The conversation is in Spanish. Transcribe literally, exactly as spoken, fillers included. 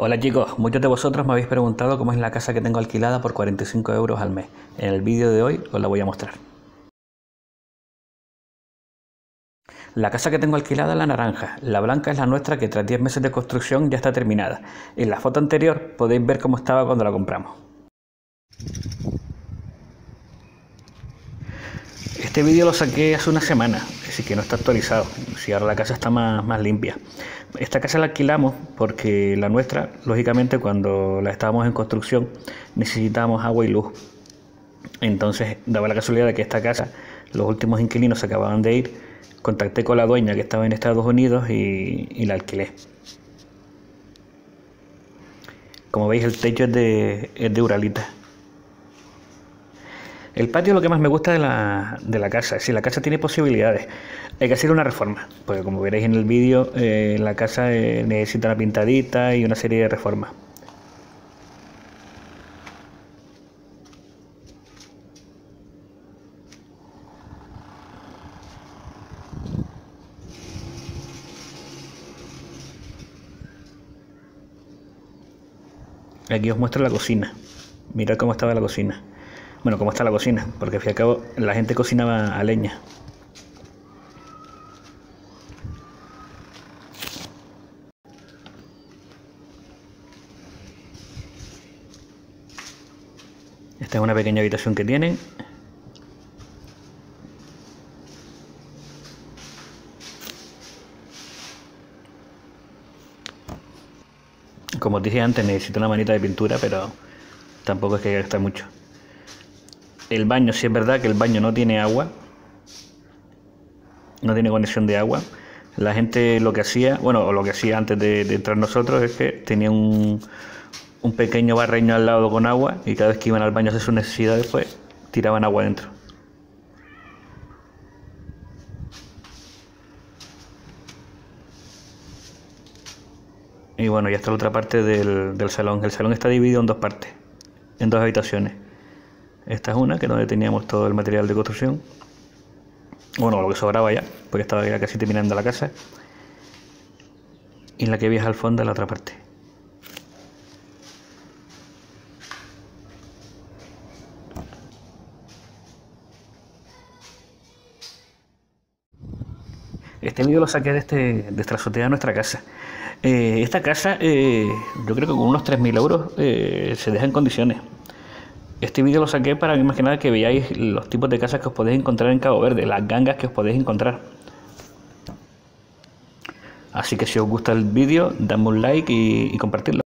Hola chicos, muchos de vosotros me habéis preguntado cómo es la casa que tengo alquilada por cuarenta y cinco euros al mes. En el vídeo de hoy os la voy a mostrar. La casa que tengo alquilada es la naranja, la blanca es la nuestra que tras diez meses de construcción ya está terminada. En la foto anterior podéis ver cómo estaba cuando la compramos. Este vídeo lo saqué hace una semana, así que no está actualizado, si ahora la casa está más, más limpia. Esta casa la alquilamos porque la nuestra, lógicamente cuando la estábamos en construcción necesitábamos agua y luz. Entonces daba la casualidad de que esta casa, los últimos inquilinos se acababan de ir, contacté con la dueña que estaba en Estados Unidos y, y la alquilé. Como veis el techo es de, es de Uralita. El patio es lo que más me gusta de la, de la casa. Si la casa tiene posibilidades, hay que hacer una reforma, porque como veréis en el vídeo, eh, la casa eh, necesita una pintadita y una serie de reformas. Aquí os muestro la cocina. Mirad cómo estaba la cocina. Bueno, cómo está la cocina, porque al fin y al cabo la gente cocinaba a leña. Esta es una pequeña habitación que tienen. Como os dije antes, necesito una manita de pintura, pero tampoco es que gaste mucho. El baño, sí es verdad que el baño no tiene agua, no tiene conexión de agua. La gente lo que hacía, bueno, o lo que hacía antes de, de entrar nosotros, es que tenía un, un pequeño barreño al lado con agua y cada vez que iban al baño a hacer sus necesidades, pues tiraban agua dentro. Y bueno, ya está la otra parte del, del salón. El salón está dividido en dos partes, en dos habitaciones. Esta es una, que es donde teníamos todo el material de construcción. Bueno, lo que sobraba ya, porque estaba ya casi terminando la casa. Y la que veis al fondo es la otra parte. Este vídeo lo saqué de, este, de esta azotea de nuestra casa. Eh, esta casa, eh, yo creo que con unos tres mil euros eh, se deja en condiciones. Este vídeo lo saqué para más que nada que veáis los tipos de casas que os podéis encontrar en Cabo Verde, las gangas que os podéis encontrar. Así que si os gusta el vídeo, dadme un like y, y compartidlo.